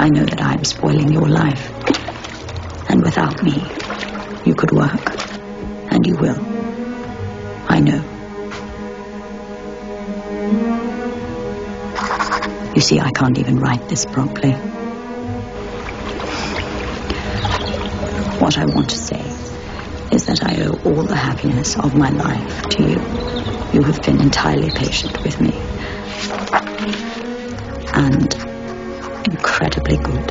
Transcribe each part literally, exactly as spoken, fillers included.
I know that I'm spoiling your life. And without me, you could work. And you will. I know. You see, I can't even write this properly. What I want to say is that I owe all the happiness of my life to you. You have been entirely patient with me. And incredibly good.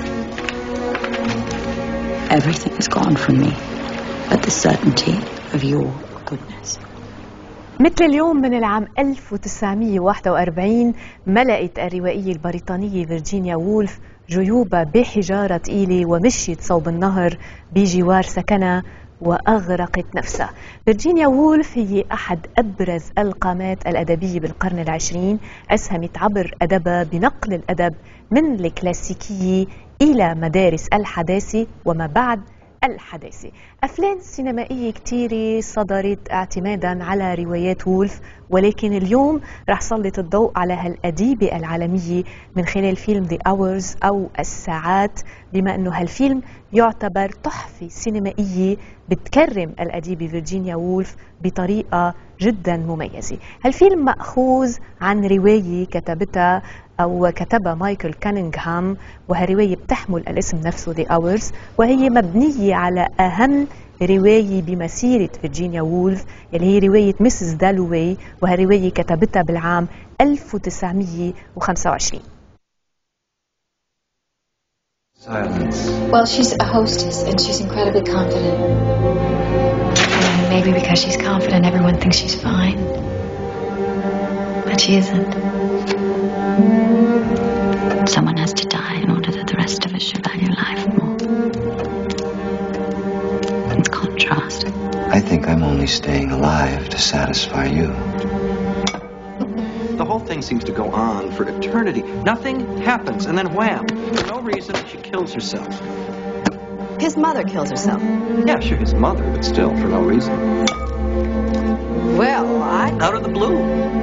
Everything is gone from me, but the certainty of your goodness. مثل اليوم من العام ألف وتسعمئة وواحد وأربعين ملأت الروائية البريطانية فيرجينيا وولف جيوبها بحجارة ثقيلة ومشيت صوب النهر بجوار سكنها وأغرقت نفسها. فيرجينيا وولف هي أحد أبرز القامات الأدبية بالقرن العشرين، أسهمت عبر أدبها بنقل الأدب من الكلاسيكية إلى مدارس الحداثة وما بعد الحداثة. أفلام سينمائية كتيرة صدرت اعتمادا على روايات وولف، ولكن اليوم رح سلط الضوء على هالأديبة العالمية من خلال فيلم The Hours أو الساعات، بما أنه هالفيلم يعتبر تحفة سينمائية بتكرم الأديبة فيرجينيا وولف بطريقة جدا مميزة. هالفيلم مأخوذ عن رواية كتبتها أو كتبها مايكل كانينغهام، وهالرواية بتحمل الاسم نفسه The Hours، وهي مبنية على أهم رواية بمسيرة فيرجينيا وولف اللي هي رواية ميسيس دالوي، وهالرواية كتبتها بالعام ألف وتسعمئة وخمسة وعشرين. Silence. Well, she's a hostess and she's incredibly confident. And maybe because she's confident, everyone thinks she's fine. But she isn't. Someone has to die in order that the rest of us should value life more. It's contrast. I think I'm only staying alive to satisfy you. The whole thing seems to go on for eternity. Nothing happens, and then wham! For no reason, she kills herself. His mother kills herself. Yeah, sure, his mother, but still, for no reason. Well, I... Out of the blue.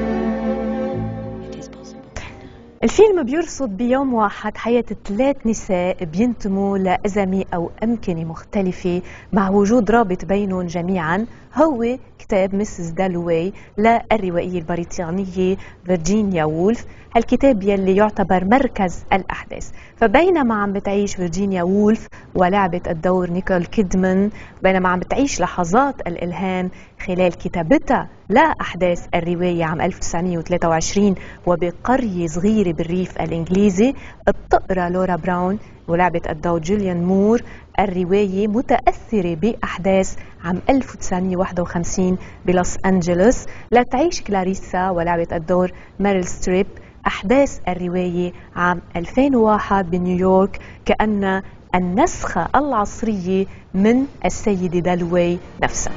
الفيلم بيرصد بيوم واحد حياة ثلاث نساء بينتموا لأزمة أو أمكنة مختلفة، مع وجود رابط بينهم جميعا هو كتاب ميسيس دالوي للروائية البريطانية فيرجينيا وولف، هالكتاب يلي يعتبر مركز الأحداث. فبينما عم بتعيش فيرجينيا وولف ولعبة الدور نيكول كيدمان، بينما عم بتعيش لحظات الإلهام خلال كتابتها لأحداث الرواية عام ألف وتسعمئة وثلاثة وعشرين وبقرية صغيرة بالريف الإنجليزي، بتقرأ لورا براون ولعبة الدور جوليان مور الرواية متأثرة بأحداث عام ألف وتسعمئة وواحد وخمسين بلوس أنجلوس، لتعيش كلاريسا ولعبة الدور ميريل ستريب أحداث الرواية عام ألفين وواحد بنيويورك، كأن النسخة العصرية من السيدة دالوي نفسها.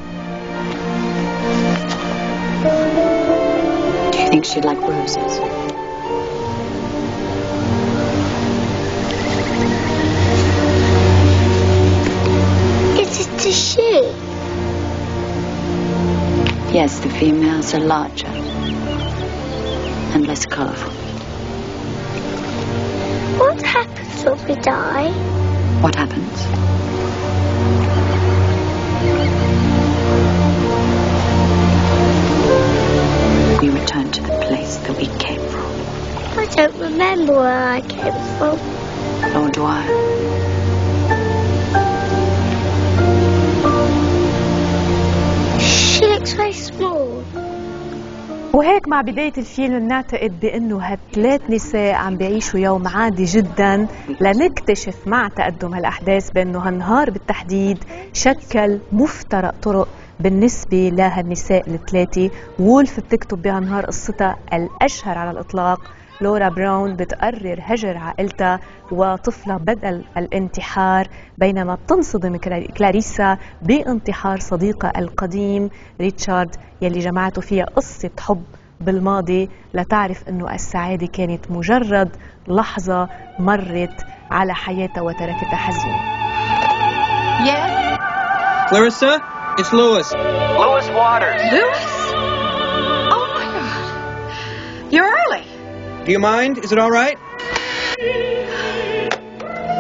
Do you think she'd like roses? Is it a she? Yes, the females are larger and less colorful. What happens when we die? What happens? We return to the place that we came from. I don't remember where I came from. Nor do I. She looks very small. وهيك مع بداية الفيلم بنعتقد بأنه هالثلاث نساء عم بيعيشوا يوم عادي جدا، لنكتشف مع تقدم هالأحداث بأنه هالنهار بالتحديد شكل مفترق طرق بالنسبة لهالنساء الثلاثة. وولف بتكتب بهالنهار قصتها الأشهر على الإطلاق. لورا براون بتقرر هجر عائلتها وطفلة بدل الانتحار، بينما بتنصدم كلاريسا بانتحار صديقها القديم ريتشارد يلي جمعته فيها قصة حب بالماضي، لتعرف انه السعادة كانت مجرد لحظة مرت على حياتها وتركتها حزينة. Yes? Clarissa, it's Lewis. Lewis Waters. Lewis? Oh my God. You're early. Do you mind? Is it all right?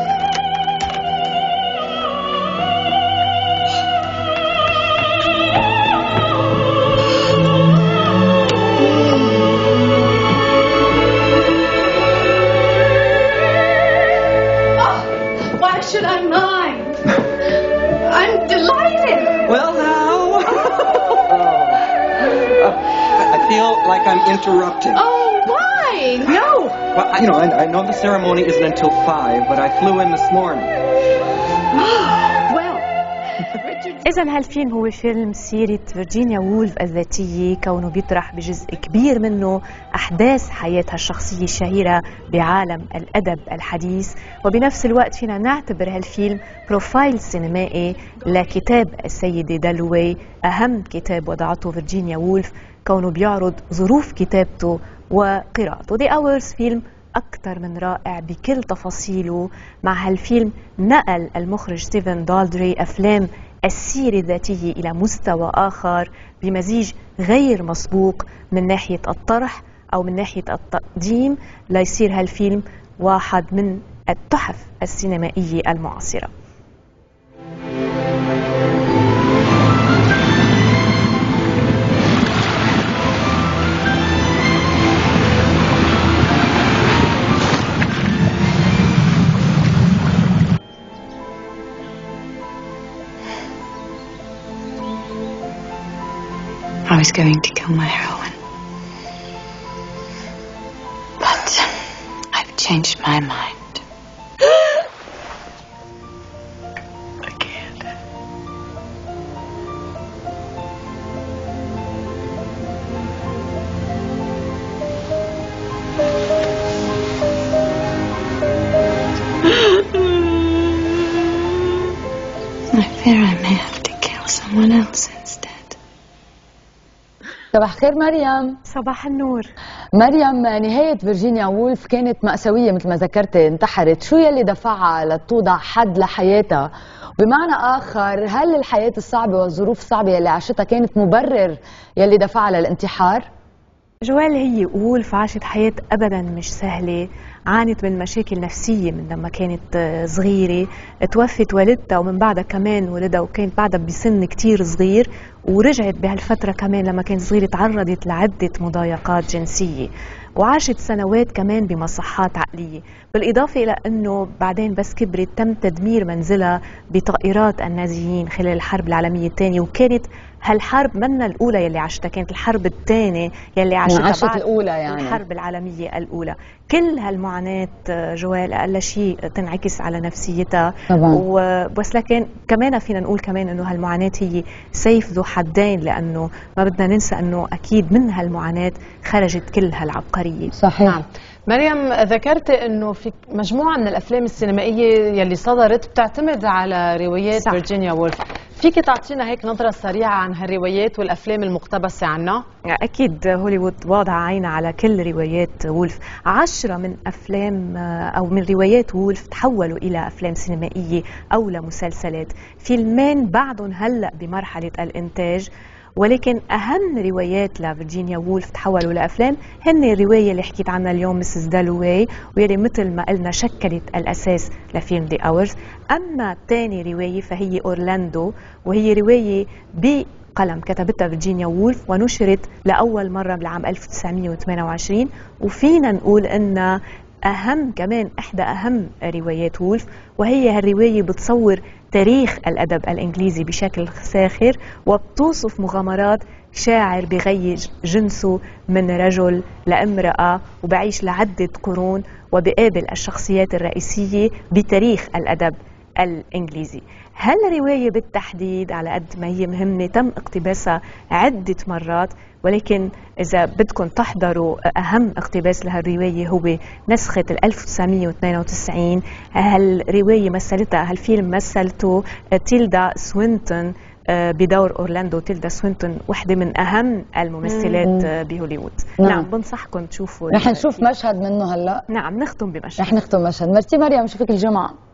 feel like I'm interrupting. Oh, why? No. Well, I, you know, I, I know the ceremony isn't until five, but I flew in this morning. Well, إذا هالفيلم هو فيلم سيرة فيرجينيا وولف الذاتية، كونه بيطرح بجزء كبير منه أحداث حياتها الشخصية الشهيرة بعالم الأدب الحديث، وبنفس الوقت فينا نعتبر هالفيلم بروفايل سينمائي لكتاب السيدة دالوي، أهم كتاب وضعته فيرجينيا وولف، كونه بيعرض ظروف كتابته وقراءته. The Hours فيلم أكثر من رائع بكل تفاصيله. مع هالفيلم نقل المخرج ستيفن دالدري أفلام السيرة الذاتية إلى مستوى آخر بمزيج غير مسبوق من ناحية الطرح أو من ناحية التقديم، ليصير هالفيلم واحد من التحف السينمائية المعاصرة. I was going to kill my heroine, but I've changed my mind. I can't. I fear I may have to kill someone else instead. صباح الخير مريم. صباح النور. مريم، نهاية فيرجينيا وولف كانت مأساوية مثل ما ذكرتي، انتحرت، شو يلي دفعها لتوضع حد لحياتها؟ بمعنى آخر، هل الحياة الصعبة والظروف الصعبة يلي عاشتها كانت مبرر يلي دفعها للانتحار؟ جوال، هي وولف عاشت حياة أبدا مش سهلة، عانت من مشاكل نفسية من لما كانت صغيرة، توفت والدتها ومن بعدها كمان ولدها، وكانت بعدها بسن كتير صغير، ورجعت بهالفترة كمان لما كانت صغيرة تعرضت لعدة مضايقات جنسية، وعاشت سنوات كمان بمصحات عقلية، بالإضافة إلى أنه بعدين بس كبرت تم تدمير منزلها بطائرات النازيين خلال الحرب العالمية الثانية، وكانت هالحرب منا الأولى يلي عاشتها، كانت الحرب الثانية يلي عاشتها بعد الأولى يعني. الحرب العالمية الأولى. كل هالمعاناة جوال أقل شيء تنعكس على نفسيتها طبعا. وبس، لكن كمان فينا نقول كمان أنه هالمعاناة هي سيف ذو حدين، لأنه ما بدنا ننسى أنه أكيد من هالمعاناة خرجت كل هالعبقرية. صحيح. نعم. مريم، ذكرت انه في مجموعه من الافلام السينمائيه يلي صدرت بتعتمد على روايات صح. فيرجينيا وولف، فيك تعطينا هيك نظره سريعه عن هالروايات والافلام المقتبسه عنها؟ اكيد هوليوود واضعه عينها على كل روايات وولف. عشرة من افلام او من روايات وولف تحولوا الى افلام سينمائيه او لمسلسلات، فيلمين بعدهم هلا بمرحله الانتاج، ولكن أهم روايات لفيرجينيا وولف تحولوا لأفلام هن الرواية اللي حكيت عنها اليوم مسز دالوي، واللي مثل ما قلنا شكلت الأساس لفيلم The Hours. أما ثاني رواية فهي أورلاندو، وهي رواية بقلم كتبتها فيرجينيا وولف ونشرت لأول مرة بالعام ألف وتسعمئة وثمانية وعشرين، وفينا نقول أن أهم كمان إحدى أهم روايات وولف، وهي هالرواية بتصور تاريخ الأدب الإنجليزي بشكل ساخر، وبتوصف مغامرات شاعر بغير جنسه من رجل لامرأة، وبعيش لعدة قرون، وبقابل الشخصيات الرئيسية بتاريخ الأدب الإنجليزي. هالرواية بالتحديد على قد ما هي مهمة تم اقتباسها عدة مرات، ولكن إذا بدكم تحضروا أهم اقتباس لهالرواية هو نسخة ألف وتسعمئة واثنين وتسعين. هالرواية مثلتها، هالفيلم مثلته تيلدا سوينتون بدور أورلاندو. تيلدا سوينتون واحدة من أهم الممثلات بهوليوود. نعم, نعم بنصحكم تشوفوا. رح نشوف مشهد منه هلا. نعم نختم بمشهد. رح نختم مشهد. مرتي مريم، نشوفك الجمعة.